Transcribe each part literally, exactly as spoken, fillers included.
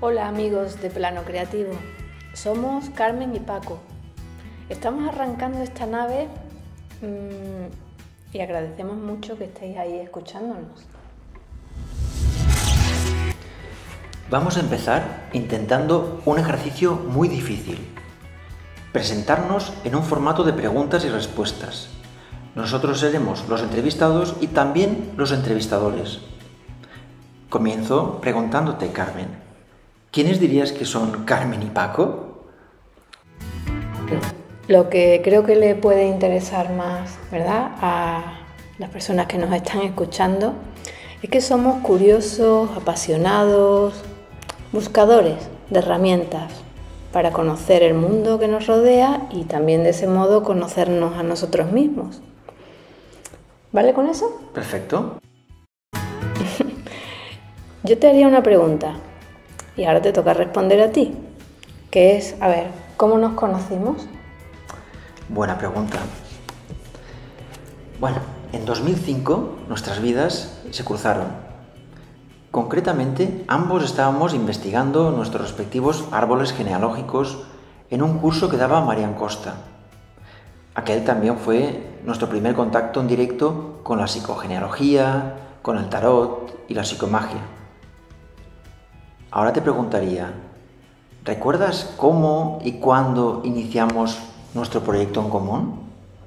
Hola amigos de Plano Creativo, somos Carmen y Paco. Estamos arrancando esta nave mmm, y agradecemos mucho que estéis ahí escuchándonos. Vamos a empezar intentando un ejercicio muy difícil. Presentarnos en un formato de preguntas y respuestas. Nosotros seremos los entrevistados y también los entrevistadores. Comienzo preguntándote, Carmen, ¿quiénes dirías que son Carmen y Paco? Lo que creo que le puede interesar más, ¿verdad?, a las personas que nos están escuchando es que somos curiosos, apasionados, buscadores de herramientas para conocer el mundo que nos rodea y también de ese modo conocernos a nosotros mismos. ¿Vale con eso? Perfecto. Yo te haría una pregunta y ahora te toca responder a ti, que es, a ver, ¿cómo nos conocimos? Buena pregunta. Bueno, en dos mil cinco nuestras vidas se cruzaron. Concretamente, ambos estábamos investigando nuestros respectivos árboles genealógicos en un curso que daba Marian Costa. Aquel también fue nuestro primer contacto en directo con la psicogenealogía, con el tarot y la psicomagia. Ahora te preguntaría, ¿recuerdas cómo y cuándo iniciamos nuestro proyecto en común?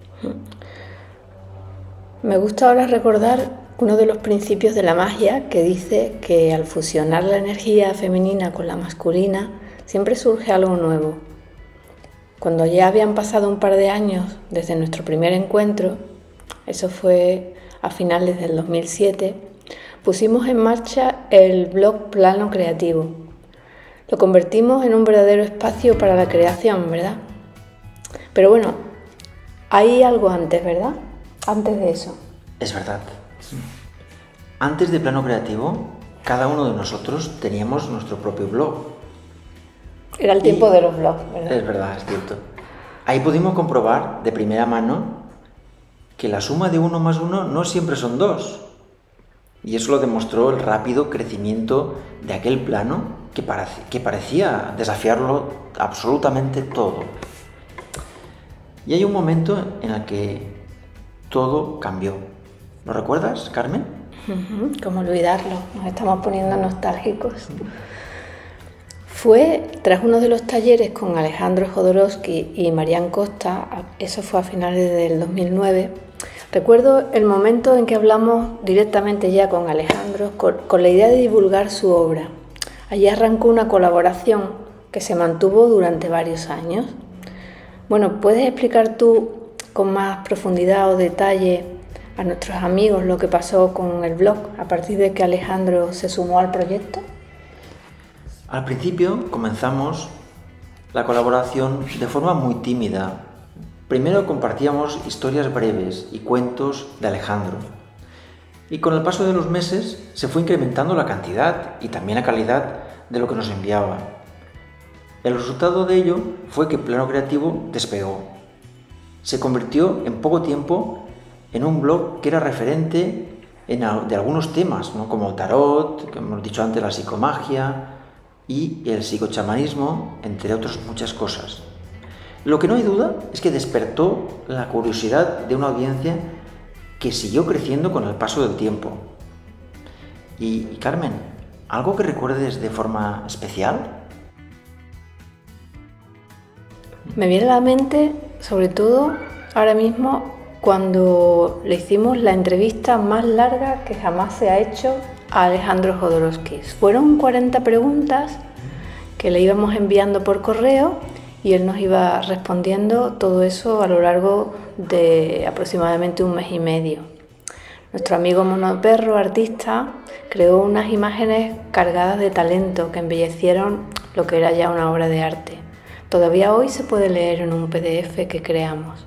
Me gusta ahora recordar uno de los principios de la magia que dice que al fusionar la energía femenina con la masculina siempre surge algo nuevo. Cuando ya habían pasado un par de años desde nuestro primer encuentro, eso fue a finales del dos mil siete, pusimos en marcha el blog Plano Creativo. Lo convertimos en un verdadero espacio para la creación, ¿verdad? Pero bueno, hay algo antes, ¿verdad? Antes de eso. Es verdad. Antes de Plano Creativo, cada uno de nosotros teníamos nuestro propio blog. Era el tiempo y de los blogs, ¿verdad? Es verdad, es cierto. Ahí pudimos comprobar de primera mano que la suma de uno más uno no siempre son dos. Y eso lo demostró el rápido crecimiento de aquel plano que, parece, que parecía desafiarlo absolutamente todo. Y hay un momento en el que todo cambió. ¿Lo recuerdas, Carmen? Uh-huh. ¿Cómo olvidarlo? Nos estamos poniendo nostálgicos. Fue tras uno de los talleres con Alejandro Jodorowsky y Marian Costa, eso fue a finales del dos mil nueve. Recuerdo el momento en que hablamos directamente ya con Alejandro con, con la idea de divulgar su obra. Allí arrancó una colaboración que se mantuvo durante varios años. Bueno, ¿puedes explicar tú con más profundidad o detalle a nuestros amigos lo que pasó con el blog a partir de que Alejandro se sumó al proyecto? Al principio comenzamos la colaboración de forma muy tímida. Primero compartíamos historias breves y cuentos de Alejandro. Y con el paso de los meses se fue incrementando la cantidad y también la calidad de lo que nos enviaba. El resultado de ello fue que Plano Creativo despegó. Se convirtió en poco tiempo en un blog que era referente en, de algunos temas, ¿no?, como el tarot, que hemos dicho antes, la psicomagia y el psicochamanismo, entre otras muchas cosas. Lo que no hay duda es que despertó la curiosidad de una audiencia que siguió creciendo con el paso del tiempo. Y, y Carmen, ¿algo que recuerdes de forma especial? Me viene a la mente, sobre todo ahora mismo, cuando le hicimos la entrevista más larga que jamás se ha hecho a Alejandro Jodorowsky. Fueron cuarenta preguntas que le íbamos enviando por correo y él nos iba respondiendo todo eso a lo largo de aproximadamente un mes y medio. Nuestro amigo Monoperro, artista, creó unas imágenes cargadas de talento que embellecieron lo que era ya una obra de arte. Todavía hoy se puede leer en un P D F que creamos.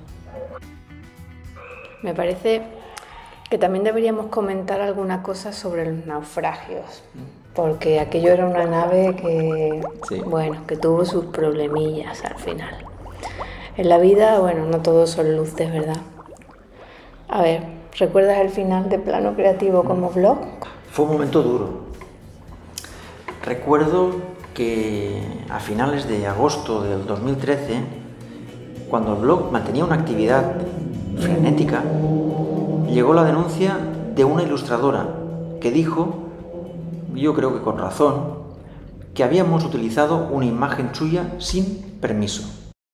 Me parece que también deberíamos comentar alguna cosa sobre los naufragios, porque aquello era una nave que, sí, bueno, que tuvo sus problemillas al final. En la vida, bueno, no todos son luces, ¿verdad? A ver, ¿recuerdas el final de Plano Creativo como blog? Fue un momento duro. Recuerdo que a finales de agosto del dos mil trece, cuando el blog mantenía una actividad frenética, llegó la denuncia de una ilustradora que dijo, yo creo que con razón, que habíamos utilizado una imagen suya sin permiso.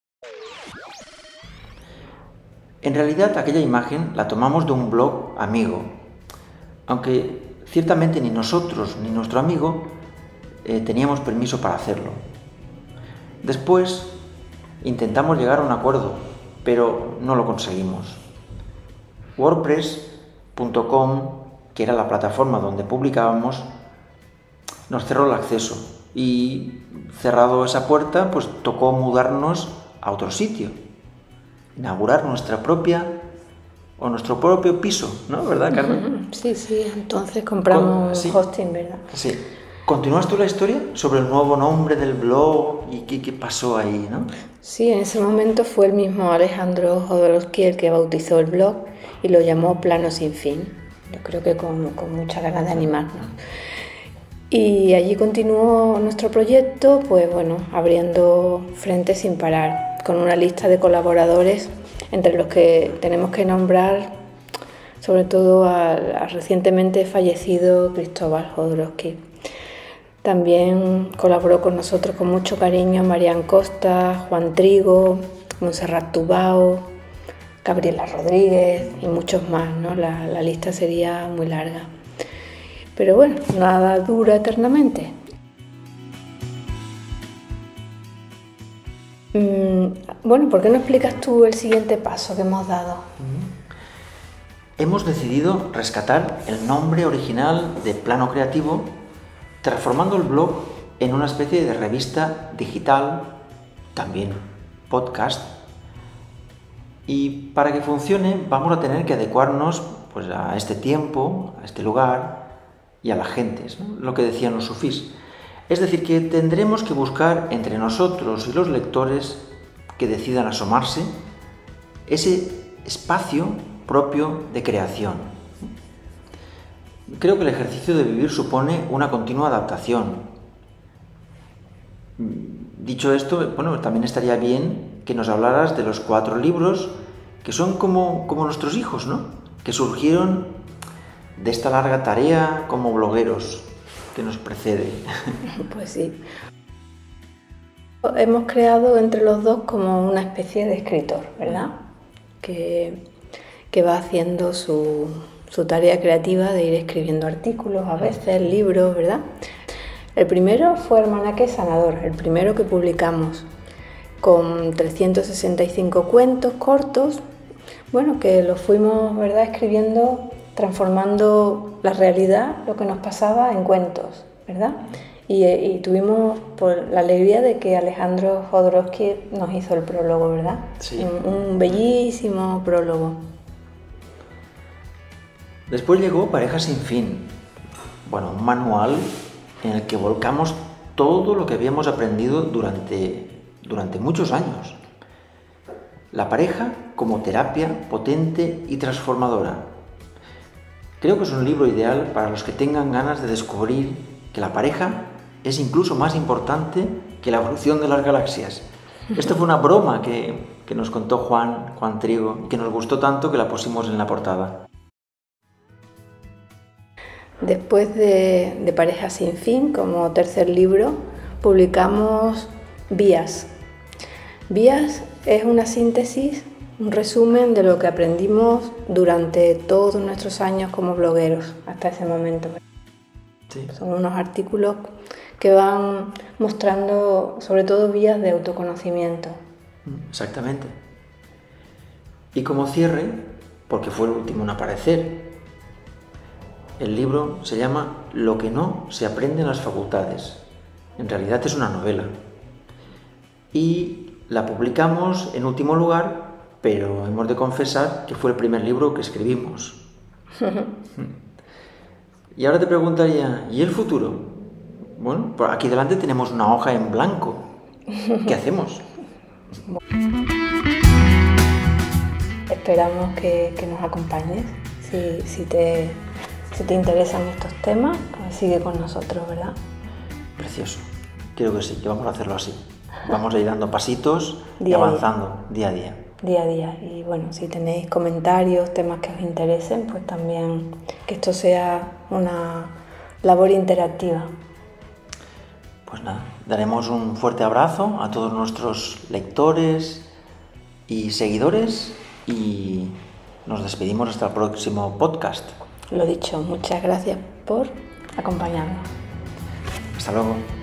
En realidad aquella imagen la tomamos de un blog amigo, aunque ciertamente ni nosotros ni nuestro amigo eh, teníamos permiso para hacerlo. Después intentamos llegar a un acuerdo, pero no lo conseguimos. WordPress punto com, que era la plataforma donde publicábamos, nos cerró el acceso y, cerrado esa puerta, pues tocó mudarnos a otro sitio, inaugurar nuestra propia o nuestro propio piso, ¿no? ¿Verdad, Carmen? Sí, sí, entonces compramos Con, sí, hosting, ¿verdad? Sí. ¿Continúas tú la historia sobre el nuevo nombre del blog y qué, qué pasó ahí, no? Sí, en ese momento fue el mismo Alejandro Jodorowsky el que bautizó el blog y lo llamó Plano Sin Fin. Yo creo que con, con muchas ganas de animarnos. Y allí continuó nuestro proyecto, pues bueno, abriendo frentes sin parar, con una lista de colaboradores entre los que tenemos que nombrar sobre todo al, al recientemente fallecido Cristóbal Jodorowsky. También colaboró con nosotros con mucho cariño Marian Costa, Juan Trigo, Montserrat Tubao, Gabriela Rodríguez y muchos más, ¿no? La, la lista sería muy larga. Pero bueno, nada dura eternamente. Mm, bueno, ¿por qué no explicas tú el siguiente paso que hemos dado? Hemos decidido rescatar el nombre original de Plano Creativo, transformando el blog en una especie de revista digital, también podcast. Y para que funcione vamos a tener que adecuarnos pues, a este tiempo, a este lugar y a las gentes, ¿no? Lo que decían los sufís. Es decir, que tendremos que buscar entre nosotros y los lectores que decidan asomarse ese espacio propio de creación. Creo que el ejercicio de vivir supone una continua adaptación. Dicho esto, bueno, también estaría bien que nos hablaras de los cuatro libros que son como, como nuestros hijos, ¿no? Que surgieron de esta larga tarea como blogueros que nos precede. Pues sí. Hemos creado entre los dos como una especie de escritor, ¿verdad? Que, que va haciendo su, su tarea creativa de ir escribiendo artículos, a veces libros, ¿verdad? El primero fue Almanaque Sanador, el primero que publicamos, con trescientos sesenta y cinco cuentos cortos, bueno, que los fuimos, ¿verdad?, escribiendo, transformando la realidad, lo que nos pasaba, en cuentos, ¿verdad? Y, y tuvimos por la alegría de que Alejandro Jodorowsky nos hizo el prólogo, ¿verdad? Sí. Un, un bellísimo prólogo. Después llegó Pareja Sin Fin, bueno, un manual en el que volcamos todo lo que habíamos aprendido durante, durante muchos años. La pareja como terapia potente y transformadora. Creo que es un libro ideal para los que tengan ganas de descubrir que la pareja es incluso más importante que la evolución de las galaxias. Esto fue una broma que, que nos contó Juan, Juan Trigo, y que nos gustó tanto que la pusimos en la portada. Después de, de Pareja Sin Fin, como tercer libro, publicamos Vías. Vías es una síntesis, un resumen de lo que aprendimos durante todos nuestros años como blogueros, hasta ese momento. Sí. Son unos artículos que van mostrando sobre todo vías de autoconocimiento. Exactamente. Y como cierre, porque fue el último en aparecer, el libro se llama Lo que no se aprende en las facultades. En realidad es una novela. Y la publicamos en último lugar, pero hemos de confesar que fue el primer libro que escribimos. Y ahora te preguntaría, ¿y el futuro? Bueno, por aquí delante tenemos una hoja en blanco. ¿Qué hacemos? Esperamos que, que nos acompañes. Si, si, te, si te interesan estos temas, pues sigue con nosotros, ¿verdad? Precioso. Creo que sí, que vamos a hacerlo así. Vamos a ir dando pasitos y Día a día. avanzando día a día. Día a día. Y bueno, si tenéis comentarios, temas que os interesen, pues también que esto sea una labor interactiva. Pues nada, daremos un fuerte abrazo a todos nuestros lectores y seguidores y nos despedimos hasta el próximo podcast. Lo dicho, muchas gracias por acompañarnos. Hasta luego.